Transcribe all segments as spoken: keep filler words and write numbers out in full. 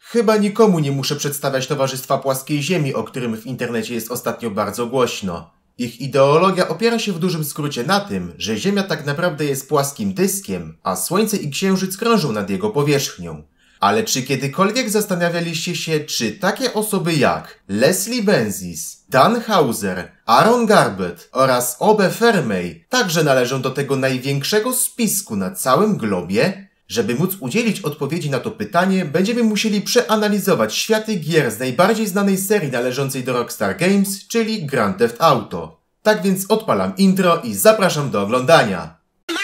Chyba nikomu nie muszę przedstawiać Towarzystwa Płaskiej Ziemi, o którym w internecie jest ostatnio bardzo głośno. Ich ideologia opiera się w dużym skrócie na tym, że Ziemia tak naprawdę jest płaskim dyskiem, a Słońce i Księżyc krążą nad jego powierzchnią. Ale czy kiedykolwiek zastanawialiście się, czy takie osoby jak Leslie Benzies, Dan Hauser, Aaron Garbett oraz Obe Fermey także należą do tego największego spisku na całym globie? Żeby móc udzielić odpowiedzi na to pytanie, będziemy musieli przeanalizować światy gier z najbardziej znanej serii należącej do Rockstar Games, czyli Grand Theft Auto. Tak więc odpalam intro i zapraszam do oglądania.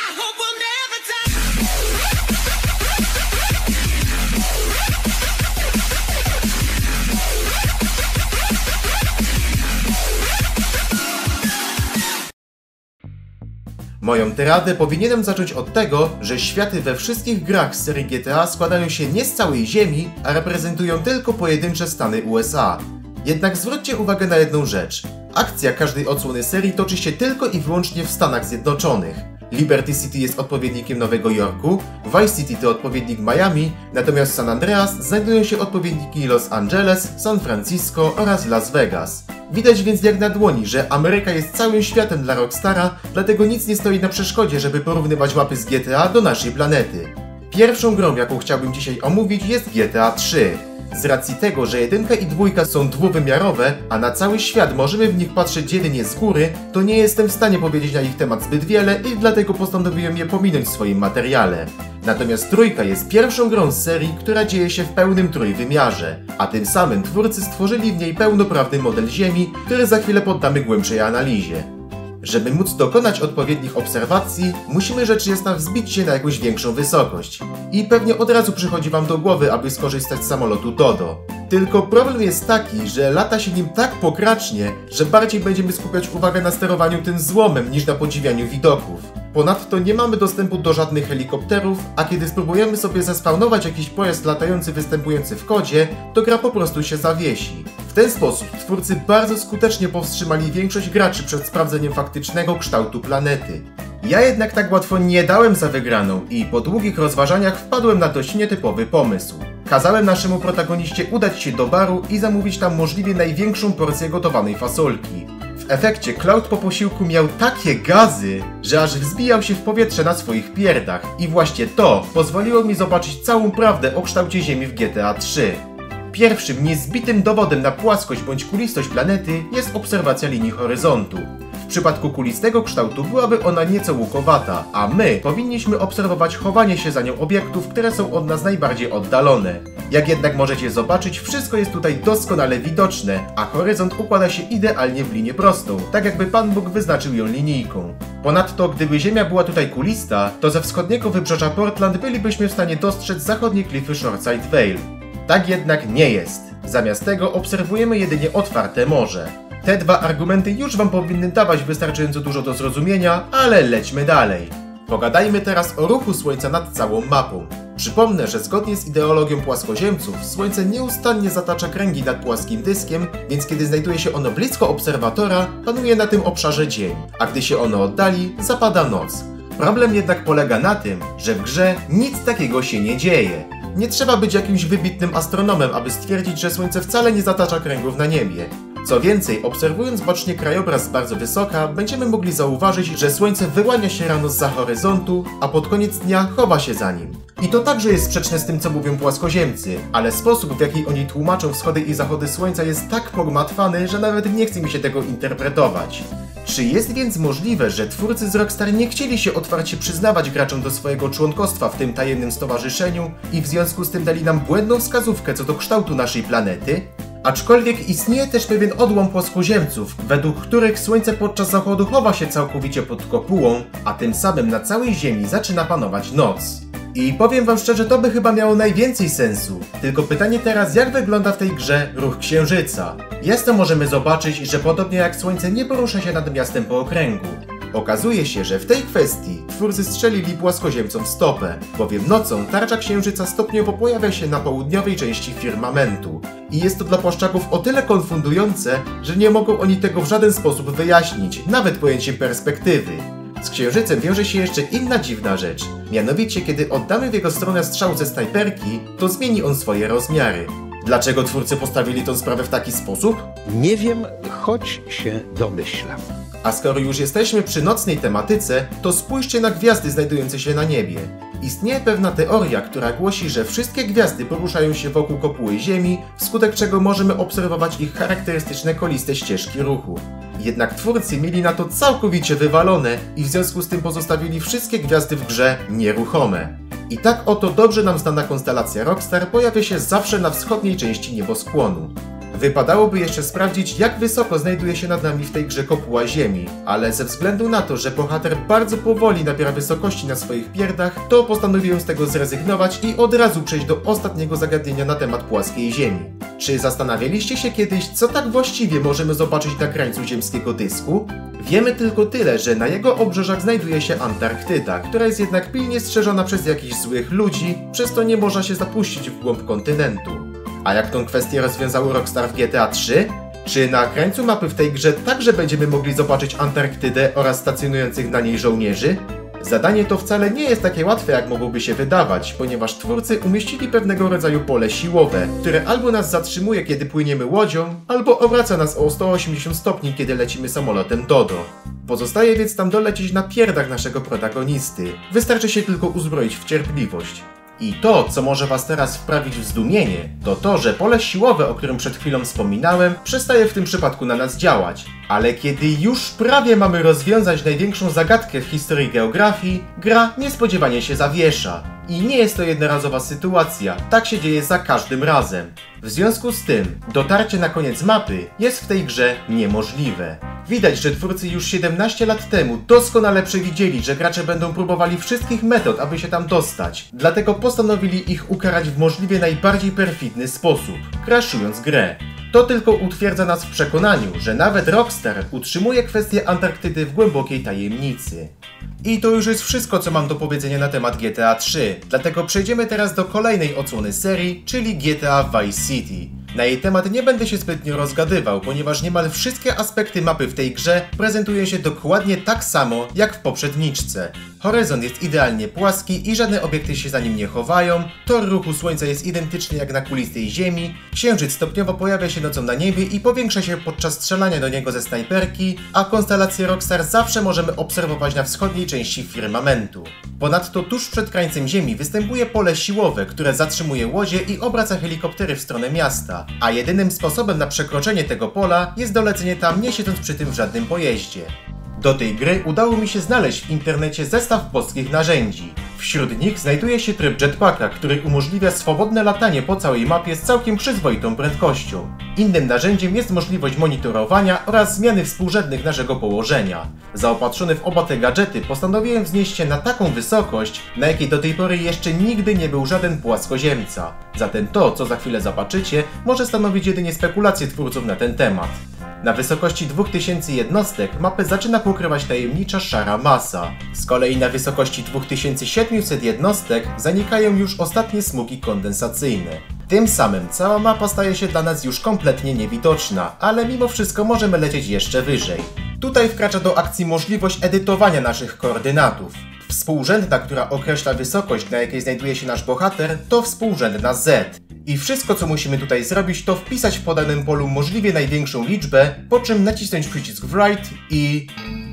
Moją tyradę powinienem zacząć od tego, że światy we wszystkich grach z serii G T A składają się nie z całej Ziemi, a reprezentują tylko pojedyncze stany U S A. Jednak zwróćcie uwagę na jedną rzecz. Akcja każdej odsłony serii toczy się tylko i wyłącznie w Stanach Zjednoczonych. Liberty City jest odpowiednikiem Nowego Jorku, Vice City to odpowiednik Miami, natomiast w San Andreas znajdują się odpowiedniki Los Angeles, San Francisco oraz Las Vegas. Widać więc jak na dłoni, że Ameryka jest całym światem dla Rockstara, dlatego nic nie stoi na przeszkodzie, żeby porównywać mapy z G T A do naszej planety. Pierwszą grą, jaką chciałbym dzisiaj omówić, jest G T A trzy. Z racji tego, że jedynka i dwójka są dwuwymiarowe, a na cały świat możemy w nich patrzeć jedynie z góry, to nie jestem w stanie powiedzieć na ich temat zbyt wiele i dlatego postanowiłem je pominąć w swoim materiale. Natomiast trójka jest pierwszą grą z serii, która dzieje się w pełnym trójwymiarze, a tym samym twórcy stworzyli w niej pełnoprawny model Ziemi, który za chwilę poddamy głębszej analizie. Żeby móc dokonać odpowiednich obserwacji, musimy rzecz jasna wzbić się na jakąś większą wysokość. I pewnie od razu przychodzi wam do głowy, aby skorzystać z samolotu Dodo. Tylko problem jest taki, że lata się nim tak pokracznie, że bardziej będziemy skupiać uwagę na sterowaniu tym złomem niż na podziwianiu widoków. Ponadto nie mamy dostępu do żadnych helikopterów, a kiedy spróbujemy sobie zespawnować jakiś pojazd latający występujący w kodzie, to gra po prostu się zawiesi. W ten sposób twórcy bardzo skutecznie powstrzymali większość graczy przed sprawdzeniem faktycznego kształtu planety. Ja jednak tak łatwo nie dałem za wygraną i po długich rozważaniach wpadłem na dość nietypowy pomysł. Kazałem naszemu protagoniście udać się do baru i zamówić tam możliwie największą porcję gotowanej fasolki. W efekcie Cloud po posiłku miał takie gazy, że aż wzbijał się w powietrze na swoich pierdach i właśnie to pozwoliło mi zobaczyć całą prawdę o kształcie Ziemi w G T A trzy. Pierwszym niezbitym dowodem na płaskość bądź kulistość planety jest obserwacja linii horyzontu. W przypadku kulistego kształtu byłaby ona nieco łukowata, a my powinniśmy obserwować chowanie się za nią obiektów, które są od nas najbardziej oddalone. Jak jednak możecie zobaczyć, wszystko jest tutaj doskonale widoczne, a horyzont układa się idealnie w linię prostą, tak jakby Pan Bóg wyznaczył ją linijką. Ponadto, gdyby Ziemia była tutaj kulista, to ze wschodniego wybrzeża Portland bylibyśmy w stanie dostrzec zachodnie klify Shoreside Vale. Tak jednak nie jest. Zamiast tego obserwujemy jedynie otwarte morze. Te dwa argumenty już wam powinny dawać wystarczająco dużo do zrozumienia, ale lećmy dalej. Pogadajmy teraz o ruchu Słońca nad całą mapą. Przypomnę, że zgodnie z ideologią płaskoziemców, Słońce nieustannie zatacza kręgi nad płaskim dyskiem, więc kiedy znajduje się ono blisko obserwatora, panuje na tym obszarze dzień, a gdy się ono oddali, zapada noc. Problem jednak polega na tym, że w grze nic takiego się nie dzieje. Nie trzeba być jakimś wybitnym astronomem, aby stwierdzić, że Słońce wcale nie zatacza kręgów na niebie. Co więcej, obserwując bacznie krajobraz z bardzo wysoka, będziemy mogli zauważyć, że Słońce wyłania się rano zza horyzontu, a pod koniec dnia chowa się za nim. I to także jest sprzeczne z tym, co mówią płaskoziemcy, ale sposób, w jaki oni tłumaczą wschody i zachody Słońca jest tak pogmatwany, że nawet nie chce mi się tego interpretować. Czy jest więc możliwe, że twórcy z Rockstar nie chcieli się otwarcie przyznawać graczom do swojego członkostwa w tym tajemnym stowarzyszeniu i w związku z tym dali nam błędną wskazówkę co do kształtu naszej planety? Aczkolwiek istnieje też pewien odłam płaskoziemców, według których Słońce podczas zachodu chowa się całkowicie pod kopułą, a tym samym na całej Ziemi zaczyna panować noc. I powiem wam szczerze, to by chyba miało najwięcej sensu. Tylko pytanie teraz, jak wygląda w tej grze ruch Księżyca? Jasno możemy zobaczyć, że podobnie jak Słońce nie porusza się nad miastem po okręgu. Okazuje się, że w tej kwestii twórcy strzelili płaskoziemcom w stopę, bowiem nocą tarcza Księżyca stopniowo pojawia się na południowej części firmamentu. I jest to dla płaszczaków o tyle konfundujące, że nie mogą oni tego w żaden sposób wyjaśnić, nawet pojęciem perspektywy. Z Księżycem wiąże się jeszcze inna dziwna rzecz. Mianowicie, kiedy oddamy w jego stronę strzał ze snajperki, to zmieni on swoje rozmiary. Dlaczego twórcy postawili tę sprawę w taki sposób? Nie wiem, choć się domyślam. A skoro już jesteśmy przy nocnej tematyce, to spójrzcie na gwiazdy znajdujące się na niebie. Istnieje pewna teoria, która głosi, że wszystkie gwiazdy poruszają się wokół kopuły Ziemi, wskutek czego możemy obserwować ich charakterystyczne koliste ścieżki ruchu. Jednak twórcy mieli na to całkowicie wywalone i w związku z tym pozostawili wszystkie gwiazdy w grze nieruchome. I tak oto dobrze nam znana konstelacja Rockstar pojawia się zawsze na wschodniej części nieboskłonu. Wypadałoby jeszcze sprawdzić, jak wysoko znajduje się nad nami w tej grze kopuła Ziemi, ale ze względu na to, że bohater bardzo powoli nabiera wysokości na swoich pierdach, to postanowiłem z tego zrezygnować i od razu przejść do ostatniego zagadnienia na temat płaskiej Ziemi. Czy zastanawialiście się kiedyś, co tak właściwie możemy zobaczyć na krańcu ziemskiego dysku? Wiemy tylko tyle, że na jego obrzeżach znajduje się Antarktyda, która jest jednak pilnie strzeżona przez jakichś złych ludzi, przez to nie można się zapuścić w głąb kontynentu. A jak tą kwestię rozwiązały Rockstar w G T A trzy? Czy na krańcu mapy w tej grze także będziemy mogli zobaczyć Antarktydę oraz stacjonujących na niej żołnierzy? Zadanie to wcale nie jest takie łatwe, jak mogłoby się wydawać, ponieważ twórcy umieścili pewnego rodzaju pole siłowe, które albo nas zatrzymuje, kiedy płyniemy łodzią, albo obraca nas o sto osiemdziesiąt stopni, kiedy lecimy samolotem Dodo. Pozostaje więc tam dolecieć na pierdach naszego protagonisty. Wystarczy się tylko uzbroić w cierpliwość. I to, co może was teraz wprawić w zdumienie, to to, że pole siłowe, o którym przed chwilą wspominałem, przestaje w tym przypadku na nas działać. Ale kiedy już prawie mamy rozwiązać największą zagadkę w historii geografii, gra niespodziewanie się zawiesza. I nie jest to jednorazowa sytuacja, tak się dzieje za każdym razem. W związku z tym, dotarcie na koniec mapy jest w tej grze niemożliwe. Widać, że twórcy już siedemnaście lat temu doskonale przewidzieli, że gracze będą próbowali wszystkich metod, aby się tam dostać. Dlatego postanowili ich ukarać w możliwie najbardziej perfidny sposób, crashując grę. To tylko utwierdza nas w przekonaniu, że nawet Rockstar utrzymuje kwestię Antarktydy w głębokiej tajemnicy. I to już jest wszystko, co mam do powiedzenia na temat G T A trzy, dlatego przejdziemy teraz do kolejnej odsłony serii, czyli G T A Vice City. Na jej temat nie będę się zbytnio rozgadywał, ponieważ niemal wszystkie aspekty mapy w tej grze prezentują się dokładnie tak samo jak w poprzedniczce. Horyzont jest idealnie płaski i żadne obiekty się za nim nie chowają, tor ruchu słońca jest identyczny jak na kulistej Ziemi, księżyc stopniowo pojawia się nocą na niebie i powiększa się podczas strzelania do niego ze snajperki, a konstelację Rockstar zawsze możemy obserwować na wschodniej części firmamentu. Ponadto tuż przed krańcem Ziemi występuje pole siłowe, które zatrzymuje łodzie i obraca helikoptery w stronę miasta, a jedynym sposobem na przekroczenie tego pola jest dolecenie tam, nie siedząc przy tym w żadnym pojeździe. Do tej gry udało mi się znaleźć w internecie zestaw boskich narzędzi. Wśród nich znajduje się tryb jetpacka, który umożliwia swobodne latanie po całej mapie z całkiem przyzwoitą prędkością. Innym narzędziem jest możliwość monitorowania oraz zmiany współrzędnych naszego położenia. Zaopatrzony w oba te gadżety postanowiłem wznieść się na taką wysokość, na jakiej do tej pory jeszcze nigdy nie był żaden płaskoziemca. Zatem to, co za chwilę zobaczycie, może stanowić jedynie spekulacje twórców na ten temat. Na wysokości dwóch tysięcy jednostek mapę zaczyna pokrywać tajemnicza szara masa. Z kolei na wysokości dwa tysiące siedemset jednostek zanikają już ostatnie smugi kondensacyjne. Tym samym cała mapa staje się dla nas już kompletnie niewidoczna, ale mimo wszystko możemy lecieć jeszcze wyżej. Tutaj wkracza do akcji możliwość edytowania naszych koordynatów. Współrzędna, która określa wysokość, na jakiej znajduje się nasz bohater, to współrzędna Z. I wszystko, co musimy tutaj zrobić, to wpisać w podanym polu możliwie największą liczbę, po czym nacisnąć przycisk Write i...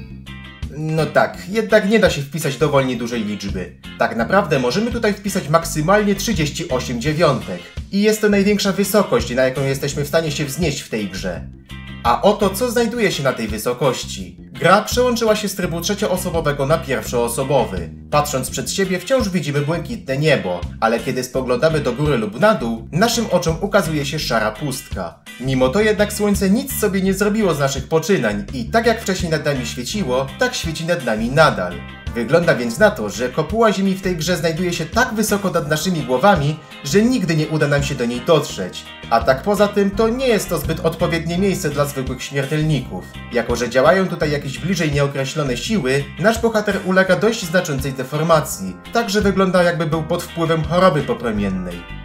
No tak, jednak nie da się wpisać dowolnie dużej liczby. Tak naprawdę możemy tutaj wpisać maksymalnie trzydzieści osiem dziewiątek. I jest to największa wysokość, na jaką jesteśmy w stanie się wznieść w tej grze. A oto co znajduje się na tej wysokości. Gra przełączyła się z trybu trzecioosobowego na pierwszoosobowy. Patrząc przed siebie wciąż widzimy błękitne niebo, ale kiedy spoglądamy do góry lub na dół, naszym oczom ukazuje się szara pustka. Mimo to jednak słońce nic sobie nie zrobiło z naszych poczynań i tak jak wcześniej nad nami świeciło, tak świeci nad nami nadal. Wygląda więc na to, że kopuła Ziemi w tej grze znajduje się tak wysoko nad naszymi głowami, że nigdy nie uda nam się do niej dotrzeć. A tak poza tym to nie jest to zbyt odpowiednie miejsce dla zwykłych śmiertelników. Jako że działają tutaj jakieś bliżej nieokreślone siły, nasz bohater ulega dość znaczącej deformacji, tak że wygląda jakby był pod wpływem choroby popromiennej.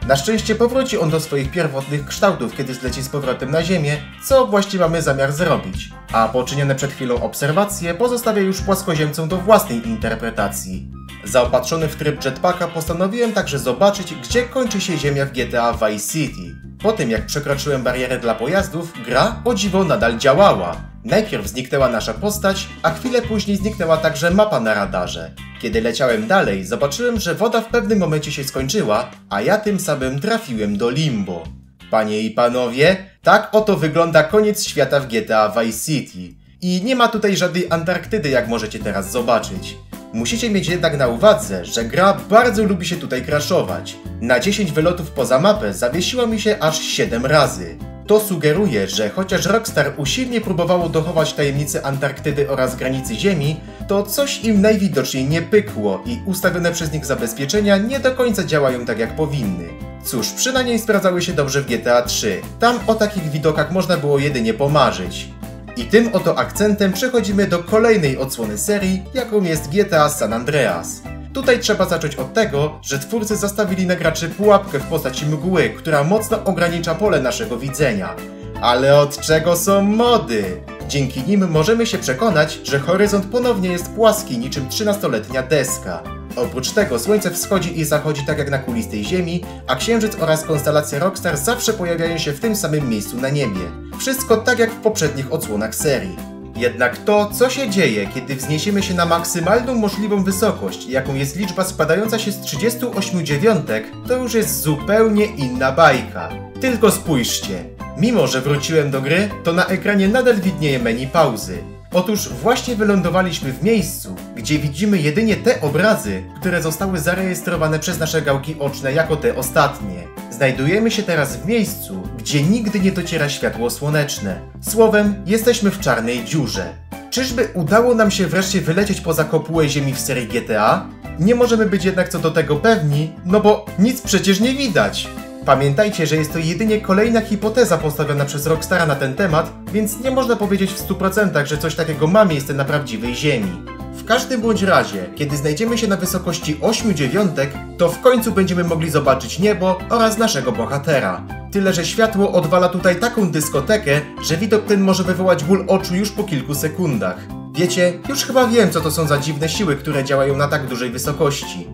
Na szczęście powróci on do swoich pierwotnych kształtów, kiedy zleci z powrotem na Ziemię, co właśnie mamy zamiar zrobić. A poczynione przed chwilą obserwacje pozostawia już płaskoziemcom do własnej interpretacji. Zaopatrzony w tryb jetpacka postanowiłem także zobaczyć, gdzie kończy się Ziemia w G T A Vice City. Po tym jak przekroczyłem barierę dla pojazdów, gra o dziwo nadal działała. Najpierw zniknęła nasza postać, a chwilę później zniknęła także mapa na radarze. Kiedy leciałem dalej, zobaczyłem, że woda w pewnym momencie się skończyła, a ja tym samym trafiłem do limbo. Panie i panowie, tak oto wygląda koniec świata w G T A Vice City. I nie ma tutaj żadnej Antarktydy, jak możecie teraz zobaczyć. Musicie mieć jednak na uwadze, że gra bardzo lubi się tutaj crashować. Na dziesięć wylotów poza mapę zawiesiła mi się aż siedem razy. To sugeruje, że chociaż Rockstar usilnie próbowało dochować tajemnicy Antarktydy oraz granicy Ziemi, to coś im najwidoczniej nie pykło i ustawione przez nich zabezpieczenia nie do końca działają tak jak powinny. Cóż, przynajmniej sprawdzały się dobrze w G T A trzy. Tam o takich widokach można było jedynie pomarzyć. I tym oto akcentem przechodzimy do kolejnej odsłony serii, jaką jest G T A San Andreas. Tutaj trzeba zacząć od tego, że twórcy zastawili na graczy pułapkę w postaci mgły, która mocno ogranicza pole naszego widzenia. Ale od czego są mody? Dzięki nim możemy się przekonać, że horyzont ponownie jest płaski niczym trzynastoletnia deska. Oprócz tego słońce wschodzi i zachodzi tak jak na kulistej Ziemi, a księżyc oraz konstelacja Rockstar zawsze pojawiają się w tym samym miejscu na niebie. Wszystko tak jak w poprzednich odsłonach serii. Jednak to, co się dzieje, kiedy wzniesiemy się na maksymalną możliwą wysokość, jaką jest liczba składająca się z trzydziestu ośmiu dziewiątek, to już jest zupełnie inna bajka. Tylko spójrzcie. Mimo że wróciłem do gry, to na ekranie nadal widnieje menu pauzy. Otóż właśnie wylądowaliśmy w miejscu, gdzie widzimy jedynie te obrazy, które zostały zarejestrowane przez nasze gałki oczne jako te ostatnie. Znajdujemy się teraz w miejscu, gdzie nigdy nie dociera światło słoneczne. Słowem, jesteśmy w czarnej dziurze. Czyżby udało nam się wreszcie wylecieć poza kopułę Ziemi w serii G T A? Nie możemy być jednak co do tego pewni, no bo nic przecież nie widać. Pamiętajcie, że jest to jedynie kolejna hipoteza postawiona przez Rockstara na ten temat, więc nie można powiedzieć w stu procentach, że coś takiego ma miejsce na prawdziwej Ziemi. W każdym bądź razie, kiedy znajdziemy się na wysokości ośmiu dziewiątek, to w końcu będziemy mogli zobaczyć niebo oraz naszego bohatera. Tyle, że światło odwala tutaj taką dyskotekę, że widok ten może wywołać ból oczu już po kilku sekundach. Wiecie, już chyba wiem, co to są za dziwne siły, które działają na tak dużej wysokości.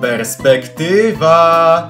Perspektywa!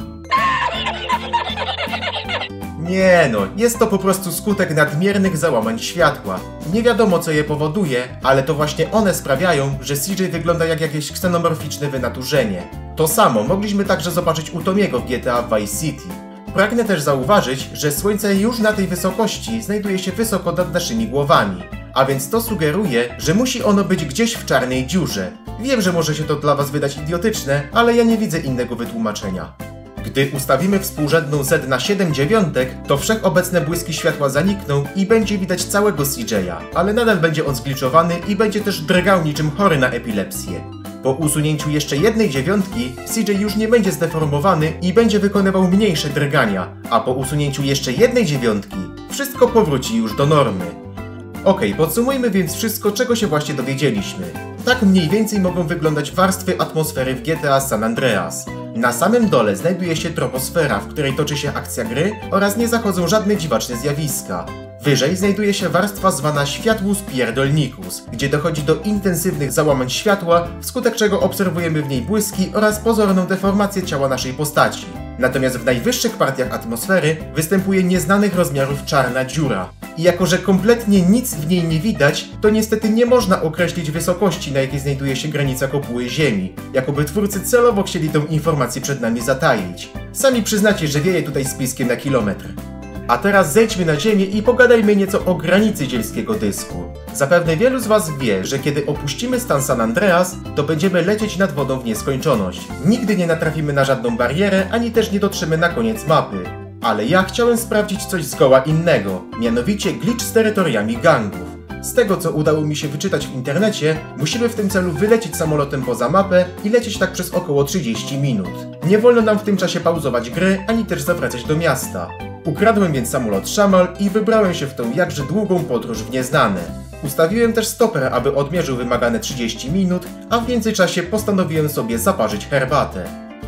Nie no, jest to po prostu skutek nadmiernych załamań światła. Nie wiadomo co je powoduje, ale to właśnie one sprawiają, że C J wygląda jak jakieś ksenomorficzne wynaturzenie. To samo mogliśmy także zobaczyć u Tomiego w G T A Vice City. Pragnę też zauważyć, że słońce już na tej wysokości znajduje się wysoko nad naszymi głowami. A więc to sugeruje, że musi ono być gdzieś w czarnej dziurze. Wiem, że może się to dla was wydać idiotyczne, ale ja nie widzę innego wytłumaczenia. Gdy ustawimy współrzędną Z na siedem dziewiątek, to wszechobecne błyski światła zanikną i będzie widać całego C J'a, ale nadal będzie on zgliczowany i będzie też drgał niczym chory na epilepsję. Po usunięciu jeszcze jednej dziewiątki, C J już nie będzie zdeformowany i będzie wykonywał mniejsze drgania, a po usunięciu jeszcze jednej dziewiątki, wszystko powróci już do normy. Okej, podsumujmy więc wszystko, czego się właśnie dowiedzieliśmy. Tak mniej więcej mogą wyglądać warstwy atmosfery w G T A San Andreas. Na samym dole znajduje się troposfera, w której toczy się akcja gry oraz nie zachodzą żadne dziwaczne zjawiska. Wyżej znajduje się warstwa zwana Światłus Pierdolnicus, gdzie dochodzi do intensywnych załamań światła, wskutek czego obserwujemy w niej błyski oraz pozorną deformację ciała naszej postaci. Natomiast w najwyższych partiach atmosfery występuje nieznanych rozmiarów czarna dziura. I jako że kompletnie nic w niej nie widać, to niestety nie można określić wysokości, na jakiej znajduje się granica kopuły Ziemi. Jakoby twórcy celowo chcieli tę informację przed nami zataić. Sami przyznacie, że wieje tutaj spiskiem na kilometr. A teraz zejdźmy na ziemię i pogadajmy nieco o granicy ziemskiego dysku. Zapewne wielu z was wie, że kiedy opuścimy stan San Andreas, to będziemy lecieć nad wodą w nieskończoność. Nigdy nie natrafimy na żadną barierę, ani też nie dotrzemy na koniec mapy. Ale ja chciałem sprawdzić coś zgoła innego, mianowicie glitch z terytoriami gangów. Z tego co udało mi się wyczytać w internecie, musimy w tym celu wylecieć samolotem poza mapę i lecieć tak przez około trzydzieści minut. Nie wolno nam w tym czasie pauzować gry, ani też zawracać do miasta. Ukradłem więc samolot Szamal i wybrałem się w tą jakże długą podróż w nieznane. Ustawiłem też stoper, aby odmierzył wymagane trzydzieści minut, a w międzyczasie postanowiłem sobie zaparzyć herbatę.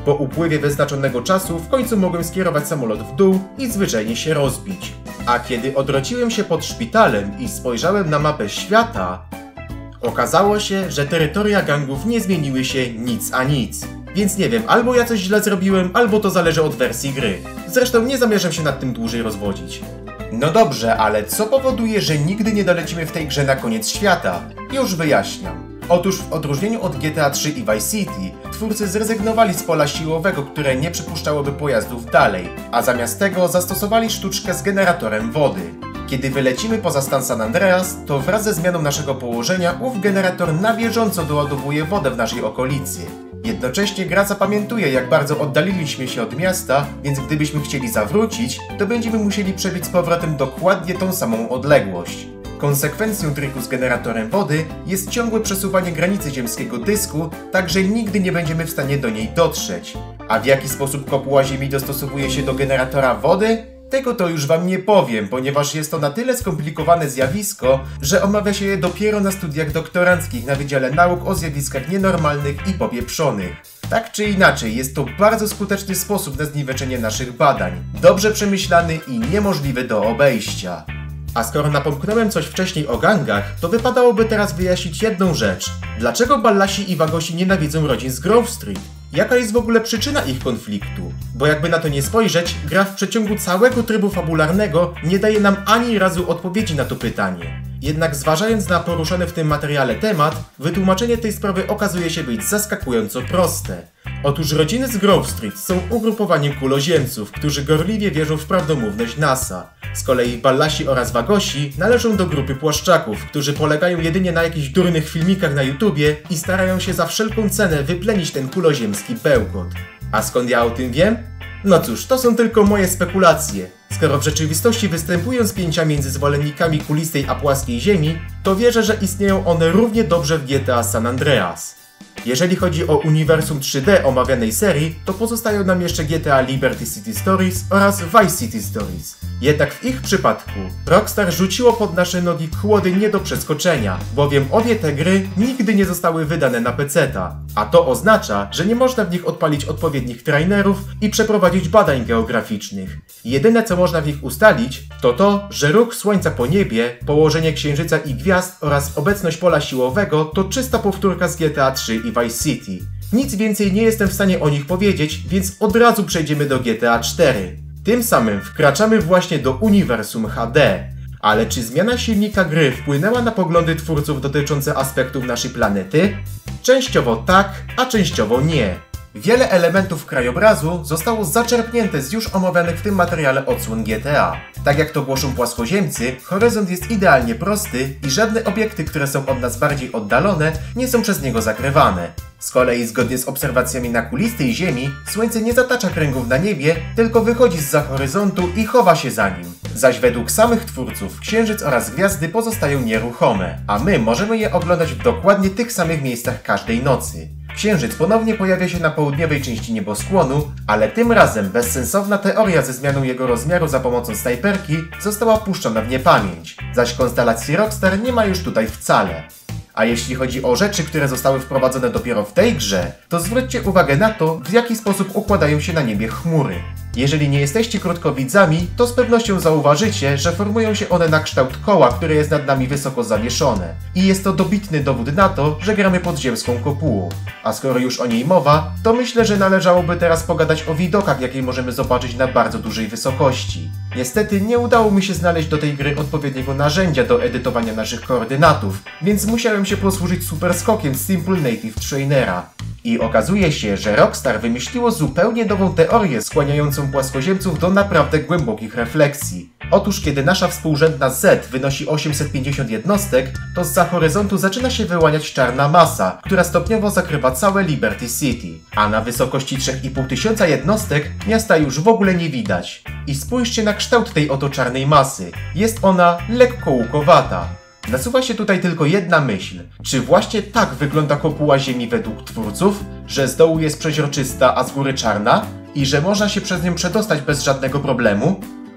Po upływie wyznaczonego czasu w końcu mogłem skierować samolot w dół i zwyczajnie się rozbić. A kiedy odwróciłem się pod szpitalem i spojrzałem na mapę świata, okazało się, że terytoria gangów nie zmieniły się nic a nic. Więc nie wiem, albo ja coś źle zrobiłem, albo to zależy od wersji gry. Zresztą nie zamierzam się nad tym dłużej rozwodzić. No dobrze, ale co powoduje, że nigdy nie dolecimy w tej grze na koniec świata? Już wyjaśniam. Otóż w odróżnieniu od G T A trzy i Vice City, twórcy zrezygnowali z pola siłowego, które nie przepuszczałoby pojazdów dalej, a zamiast tego zastosowali sztuczkę z generatorem wody. Kiedy wylecimy poza stan San Andreas, to wraz ze zmianą naszego położenia ów generator na bieżąco doładowuje wodę w naszej okolicy. Jednocześnie gra zapamiętuje, jak bardzo oddaliliśmy się od miasta, więc gdybyśmy chcieli zawrócić, to będziemy musieli przebiec z powrotem dokładnie tą samą odległość. Konsekwencją triku z generatorem wody jest ciągłe przesuwanie granicy ziemskiego dysku, tak że nigdy nie będziemy w stanie do niej dotrzeć. A w jaki sposób kopuła Ziemi dostosowuje się do generatora wody? Tego to już wam nie powiem, ponieważ jest to na tyle skomplikowane zjawisko, że omawia się je dopiero na studiach doktoranckich na Wydziale Nauk o Zjawiskach Nienormalnych i Popieprzonych. Tak czy inaczej, jest to bardzo skuteczny sposób na zniweczenie naszych badań. Dobrze przemyślany i niemożliwy do obejścia. A skoro napomknąłem coś wcześniej o gangach, to wypadałoby teraz wyjaśnić jedną rzecz. Dlaczego Ballasi i Wagosi nienawidzą rodzin z Grove Street? Jaka jest w ogóle przyczyna ich konfliktu? Bo jakby na to nie spojrzeć, gra w przeciągu całego trybu fabularnego nie daje nam ani razu odpowiedzi na to pytanie. Jednak zważając na poruszony w tym materiale temat, wytłumaczenie tej sprawy okazuje się być zaskakująco proste. Otóż rodziny z Grove Street są ugrupowaniem kuloziemców, którzy gorliwie wierzą w prawdomówność NASA. Z kolei Ballasi oraz Wagosi należą do grupy płaszczaków, którzy polegają jedynie na jakichś durnych filmikach na YouTubie i starają się za wszelką cenę wyplenić ten kuloziemski bełkot. A skąd ja o tym wiem? No cóż, to są tylko moje spekulacje. Skoro w rzeczywistości występują spięcia między zwolennikami kulistej a płaskiej Ziemi, to wierzę, że istnieją one równie dobrze w G T A San Andreas. Jeżeli chodzi o uniwersum trzy D omawianej serii, to pozostają nam jeszcze G T A Liberty City Stories oraz Vice City Stories. Jednak w ich przypadku Rockstar rzuciło pod nasze nogi kłody nie do przeskoczenia, bowiem obie te gry nigdy nie zostały wydane na peceta. A to oznacza, że nie można w nich odpalić odpowiednich trainerów i przeprowadzić badań geograficznych. Jedyne co można w nich ustalić, to to, że ruch słońca po niebie, położenie księżyca i gwiazd oraz obecność pola siłowego to czysta powtórka z G T A trzy i Vice City. Nic więcej nie jestem w stanie o nich powiedzieć, więc od razu przejdziemy do G T A cztery. Tym samym wkraczamy właśnie do uniwersum H D. Ale czy zmiana silnika gry wpłynęła na poglądy twórców dotyczące aspektów naszej planety? Częściowo tak, a częściowo nie. Wiele elementów krajobrazu zostało zaczerpnięte z już omawianych w tym materiale odsłon G T A. Tak jak to głoszą płaskoziemcy, horyzont jest idealnie prosty i żadne obiekty, które są od nas bardziej oddalone, nie są przez niego zakrywane. Z kolei zgodnie z obserwacjami na kulistej Ziemi, Słońce nie zatacza kręgów na niebie, tylko wychodzi zza horyzontu i chowa się za nim. Zaś według samych twórców Księżyc oraz gwiazdy pozostają nieruchome, a my możemy je oglądać w dokładnie tych samych miejscach każdej nocy. Księżyc ponownie pojawia się na południowej części nieboskłonu, ale tym razem bezsensowna teoria ze zmianą jego rozmiaru za pomocą snajperki została puszczona w niepamięć, zaś konstelacji Rockstar nie ma już tutaj wcale. A jeśli chodzi o rzeczy, które zostały wprowadzone dopiero w tej grze, to zwróćcie uwagę na to, w jaki sposób układają się na niebie chmury. Jeżeli nie jesteście krótkowidzami, to z pewnością zauważycie, że formują się one na kształt koła, które jest nad nami wysoko zawieszone. I jest to dobitny dowód na to, że gramy pod ziemską kopułą. A skoro już o niej mowa, to myślę, że należałoby teraz pogadać o widokach, jakie możemy zobaczyć na bardzo dużej wysokości. Niestety nie udało mi się znaleźć do tej gry odpowiedniego narzędzia do edytowania naszych koordynatów, więc musiałem się posłużyć superskokiem z Simple Native Trainera. I okazuje się, że Rockstar wymyśliło zupełnie nową teorię skłaniającą płaskoziemców do naprawdę głębokich refleksji. Otóż kiedy nasza współrzędna Z wynosi osiemset pięćdziesiąt jednostek, to zza horyzontu zaczyna się wyłaniać czarna masa, która stopniowo zakrywa całe Liberty City. A na wysokości trzy i pół tysiąca jednostek miasta już w ogóle nie widać. I spójrzcie na kształt tej oto czarnej masy. Jest ona lekko łukowata. Nasuwa się tutaj tylko jedna myśl. Czy właśnie tak wygląda kopuła Ziemi według twórców? Że z dołu jest przeźroczysta, a z góry czarna? I że można się przez nią przedostać bez żadnego problemu?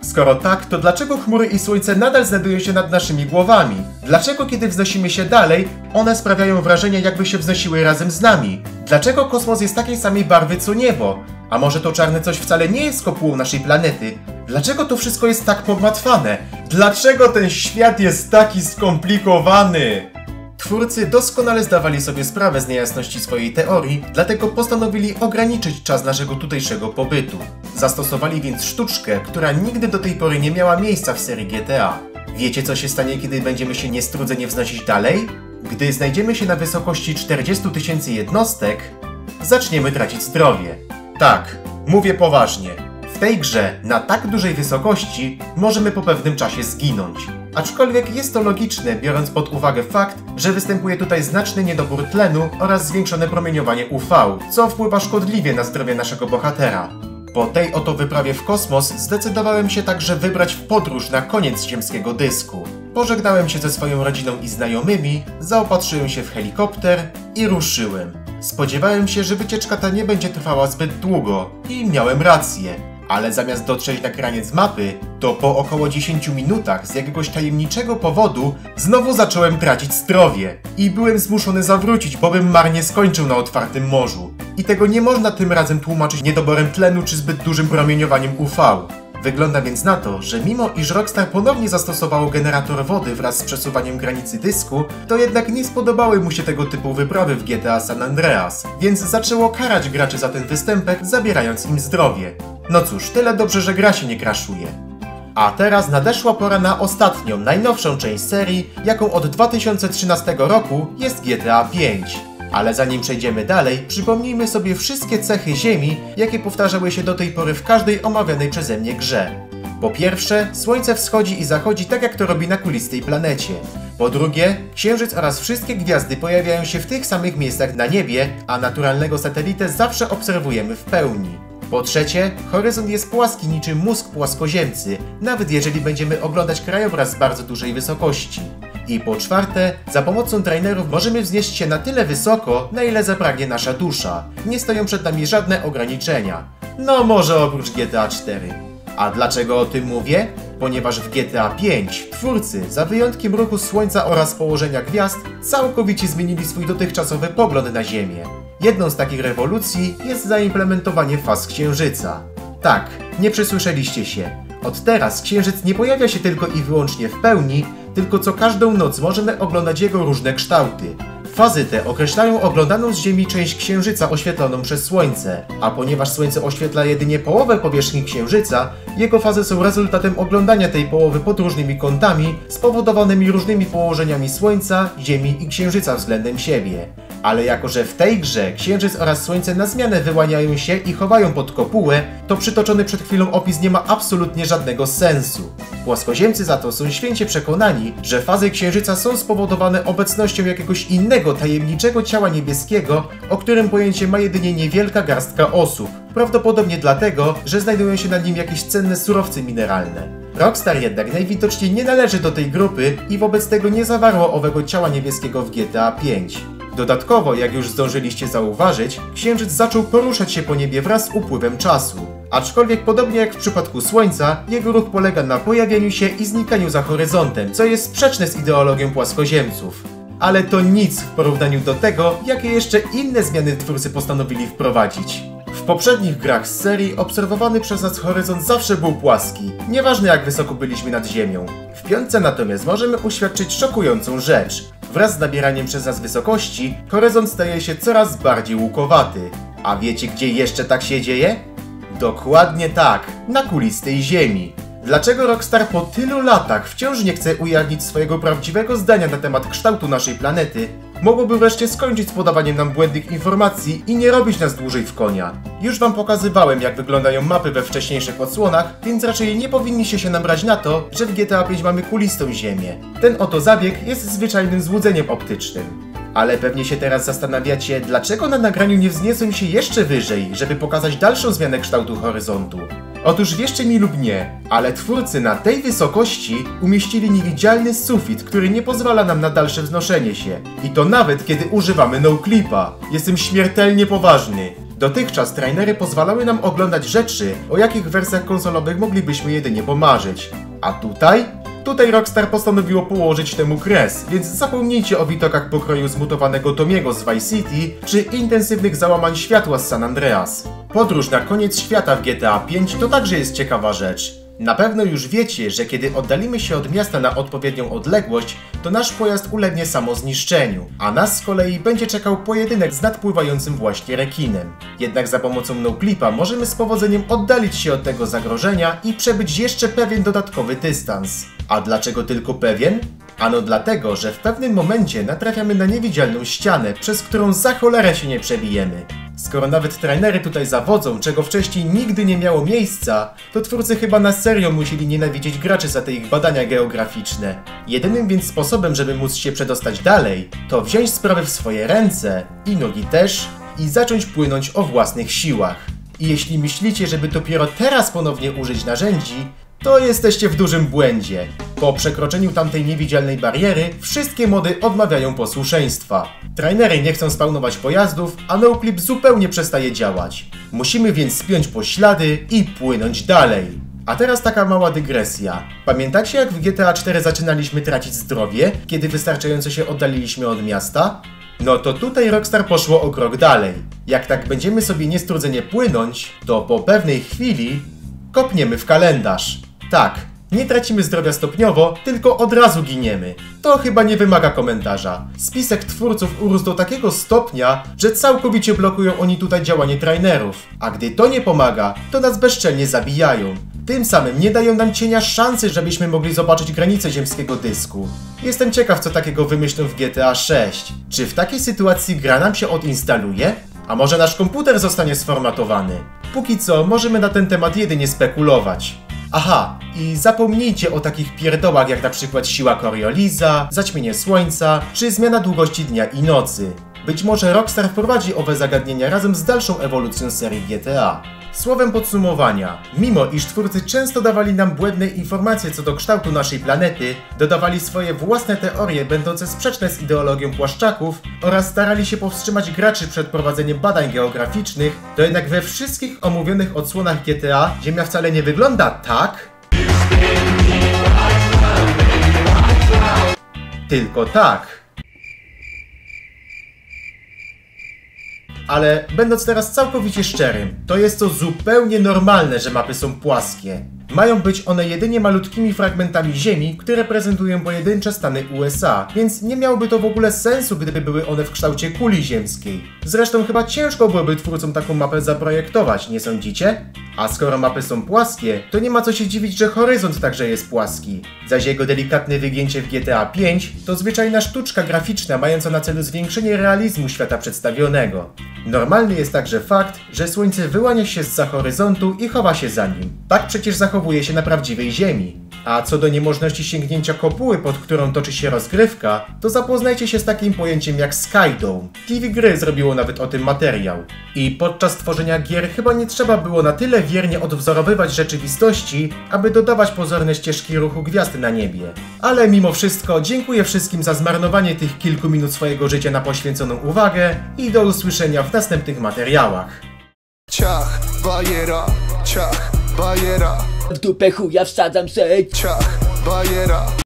Skoro tak, to dlaczego chmury i słońce nadal znajdują się nad naszymi głowami? Dlaczego kiedy wznosimy się dalej, one sprawiają wrażenie, jakby się wznosiły razem z nami? Dlaczego kosmos jest takiej samej barwy co niebo? A może to czarne coś wcale nie jest kopułą naszej planety? Dlaczego to wszystko jest tak pogmatwane? Dlaczego ten świat jest taki skomplikowany? Twórcy doskonale zdawali sobie sprawę z niejasności swojej teorii, dlatego postanowili ograniczyć czas naszego tutejszego pobytu. Zastosowali więc sztuczkę, która nigdy do tej pory nie miała miejsca w serii G T A. Wiecie, co się stanie, kiedy będziemy się niestrudzenie wznosić dalej? Gdy znajdziemy się na wysokości czterdziestu tysięcy jednostek, zaczniemy tracić zdrowie. Tak, mówię poważnie. W tej grze, na tak dużej wysokości, możemy po pewnym czasie zginąć. Aczkolwiek jest to logiczne, biorąc pod uwagę fakt, że występuje tutaj znaczny niedobór tlenu oraz zwiększone promieniowanie U V, co wpływa szkodliwie na zdrowie naszego bohatera. Po tej oto wyprawie w kosmos zdecydowałem się także wybrać w podróż na koniec ziemskiego dysku. Pożegnałem się ze swoją rodziną i znajomymi, zaopatrzyłem się w helikopter i ruszyłem. Spodziewałem się, że wycieczka ta nie będzie trwała zbyt długo i miałem rację. Ale zamiast dotrzeć na kraniec mapy, to po około dziesięciu minutach z jakiegoś tajemniczego powodu znowu zacząłem tracić zdrowie. I byłem zmuszony zawrócić, bo bym marnie skończył na otwartym morzu. I tego nie można tym razem tłumaczyć niedoborem tlenu czy zbyt dużym promieniowaniem U V. Wygląda więc na to, że mimo iż Rockstar ponownie zastosowało generator wody wraz z przesuwaniem granicy dysku, to jednak nie spodobały mu się tego typu wyprawy w G T A San Andreas, więc zaczęło karać graczy za ten występek, zabierając im zdrowie. No cóż, tyle dobrze, że gra się nie crashuje. A teraz nadeszła pora na ostatnią, najnowszą część serii, jaką od dwa tysiące trzynastego roku jest G T A pięć. Ale zanim przejdziemy dalej, przypomnijmy sobie wszystkie cechy Ziemi, jakie powtarzały się do tej pory w każdej omawianej przeze mnie grze. Po pierwsze, słońce wschodzi i zachodzi tak jak to robi na kulistej planecie. Po drugie, księżyc oraz wszystkie gwiazdy pojawiają się w tych samych miejscach na niebie, a naturalnego satelitę zawsze obserwujemy w pełni. Po trzecie, horyzont jest płaski niczym mózg płaskoziemcy, nawet jeżeli będziemy oglądać krajobraz z bardzo dużej wysokości. I po czwarte, za pomocą trainerów możemy wznieść się na tyle wysoko, na ile zapragnie nasza dusza. Nie stoją przed nami żadne ograniczenia. No może oprócz G T A cztery. A dlaczego o tym mówię? Ponieważ w G T A pięć twórcy, za wyjątkiem ruchu słońca oraz położenia gwiazd, całkowicie zmienili swój dotychczasowy pogląd na Ziemię. Jedną z takich rewolucji jest zaimplementowanie faz księżyca. Tak, nie przesłyszeliście się. Od teraz księżyc nie pojawia się tylko i wyłącznie w pełni, tylko co każdą noc możemy oglądać jego różne kształty. Fazy te określają oglądaną z Ziemi część księżyca oświetloną przez słońce, a ponieważ słońce oświetla jedynie połowę powierzchni księżyca, jego fazy są rezultatem oglądania tej połowy pod różnymi kątami, spowodowanymi różnymi położeniami słońca, Ziemi i księżyca względem siebie. Ale jako że w tej grze księżyc oraz słońce na zmianę wyłaniają się i chowają pod kopułę, to przytoczony przed chwilą opis nie ma absolutnie żadnego sensu. Płaskoziemcy za to są święcie przekonani, że fazy księżyca są spowodowane obecnością jakiegoś innego, tajemniczego ciała niebieskiego, o którym pojęcie ma jedynie niewielka garstka osób. Prawdopodobnie dlatego, że znajdują się na nim jakieś cenne surowce mineralne. Rockstar jednak najwidoczniej nie należy do tej grupy i wobec tego nie zawarło owego ciała niebieskiego w G T A pięć. Dodatkowo, jak już zdążyliście zauważyć, księżyc zaczął poruszać się po niebie wraz z upływem czasu. Aczkolwiek podobnie jak w przypadku Słońca, jego ruch polega na pojawieniu się i znikaniu za horyzontem, co jest sprzeczne z ideologią płaskoziemców. Ale to nic w porównaniu do tego, jakie jeszcze inne zmiany twórcy postanowili wprowadzić. W poprzednich grach z serii obserwowany przez nas horyzont zawsze był płaski, nieważne jak wysoko byliśmy nad ziemią. W piątce natomiast możemy uświadczyć szokującą rzecz. Wraz z nabieraniem przez nas wysokości, horyzont staje się coraz bardziej łukowaty. A wiecie, gdzie jeszcze tak się dzieje? Dokładnie tak, na kulistej Ziemi. Dlaczego Rockstar po tylu latach wciąż nie chce ujawnić swojego prawdziwego zdania na temat kształtu naszej planety? Mogłoby wreszcie skończyć z podawaniem nam błędnych informacji i nie robić nas dłużej w konia. Już wam pokazywałem, jak wyglądają mapy we wcześniejszych odsłonach, więc raczej nie powinniście się nabrać na to, że w G T A pięć mamy kulistą Ziemię. Ten oto zabieg jest zwyczajnym złudzeniem optycznym. Ale pewnie się teraz zastanawiacie, dlaczego na nagraniu nie wzniosłem się jeszcze wyżej, żeby pokazać dalszą zmianę kształtu horyzontu. Otóż wierzcie mi lub nie, ale twórcy na tej wysokości umieścili niewidzialny sufit, który nie pozwala nam na dalsze wznoszenie się. I to nawet kiedy używamy noclipa. Jestem śmiertelnie poważny. Dotychczas trailery pozwalały nam oglądać rzeczy, o jakich wersjach konsolowych moglibyśmy jedynie pomarzyć. A tutaj? Tutaj Rockstar postanowiło położyć temu kres, więc zapomnijcie o widokach pokroju zmutowanego Tomiego z Vice City, czy intensywnych załamań światła z San Andreas. Podróż na koniec świata w G T A pięć to także jest ciekawa rzecz. Na pewno już wiecie, że kiedy oddalimy się od miasta na odpowiednią odległość, to nasz pojazd ulegnie samozniszczeniu, a nas z kolei będzie czekał pojedynek z nadpływającym właśnie rekinem. Jednak za pomocą noclipa możemy z powodzeniem oddalić się od tego zagrożenia i przebyć jeszcze pewien dodatkowy dystans. A dlaczego tylko pewien? Ano dlatego, że w pewnym momencie natrafiamy na niewidzialną ścianę, przez którą za cholerę się nie przebijemy. Skoro nawet trailery tutaj zawodzą, czego wcześniej nigdy nie miało miejsca, to twórcy chyba na serio musieli nienawidzić graczy za te ich badania geograficzne. Jedynym więc sposobem, żeby móc się przedostać dalej, to wziąć sprawę w swoje ręce, i nogi też, i zacząć płynąć o własnych siłach. I jeśli myślicie, żeby dopiero teraz ponownie użyć narzędzi, to jesteście w dużym błędzie. Po przekroczeniu tamtej niewidzialnej bariery wszystkie mody odmawiają posłuszeństwa. Trainery nie chcą spawnować pojazdów, a noclip zupełnie przestaje działać. Musimy więc spiąć poślady i płynąć dalej. A teraz taka mała dygresja. Pamiętacie, jak w G T A cztery zaczynaliśmy tracić zdrowie, kiedy wystarczająco się oddaliliśmy od miasta? No to tutaj Rockstar poszło o krok dalej. Jak tak będziemy sobie niestrudzenie płynąć, to po pewnej chwili kopniemy w kalendarz. Tak, nie tracimy zdrowia stopniowo, tylko od razu giniemy. To chyba nie wymaga komentarza. Spisek twórców urósł do takiego stopnia, że całkowicie blokują oni tutaj działanie trainerów. A gdy to nie pomaga, to nas bezczelnie zabijają. Tym samym nie dają nam cienia szansy, żebyśmy mogli zobaczyć granice ziemskiego dysku. Jestem ciekaw, co takiego wymyślą w G T A sześć. Czy w takiej sytuacji gra nam się odinstaluje? A może nasz komputer zostanie sformatowany? Póki co możemy na ten temat jedynie spekulować. Aha, i zapomnijcie o takich pierdołach jak na przykład siła Coriolisa, zaćmienie słońca, czy zmiana długości dnia i nocy. Być może Rockstar wprowadzi owe zagadnienia razem z dalszą ewolucją serii G T A. Słowem podsumowania, mimo iż twórcy często dawali nam błędne informacje co do kształtu naszej planety, dodawali swoje własne teorie będące sprzeczne z ideologią płaszczaków oraz starali się powstrzymać graczy przed prowadzeniem badań geograficznych, to jednak we wszystkich omówionych odsłonach G T A Ziemia wcale nie wygląda tak, tylko tak. Ale będąc teraz całkowicie szczerym, to jest to zupełnie normalne, że mapy są płaskie. Mają być one jedynie malutkimi fragmentami ziemi, które prezentują pojedyncze stany U S A, więc nie miałoby to w ogóle sensu, gdyby były one w kształcie kuli ziemskiej. Zresztą chyba ciężko byłoby twórcom taką mapę zaprojektować, nie sądzicie? A skoro mapy są płaskie, to nie ma co się dziwić, że horyzont także jest płaski. Zaś jego delikatne wygięcie w G T A pięć to zwyczajna sztuczka graficzna mająca na celu zwiększenie realizmu świata przedstawionego. Normalny jest także fakt, że słońce wyłania się zza horyzontu i chowa się za nim. Tak przecież zachowuje się na prawdziwej Ziemi. A co do niemożności sięgnięcia kopuły, pod którą toczy się rozgrywka, to zapoznajcie się z takim pojęciem jak Skydome. T V Gry zrobiło nawet o tym materiał. I podczas tworzenia gier chyba nie trzeba było na tyle wiernie odwzorowywać rzeczywistości, aby dodawać pozorne ścieżki ruchu gwiazd na niebie. Ale mimo wszystko dziękuję wszystkim za zmarnowanie tych kilku minut swojego życia na poświęconą uwagę i do usłyszenia w następnych materiałach. Ciach, bajera, ciach, bajera. W dupę chuja wsadzam se. Ciach, bajera.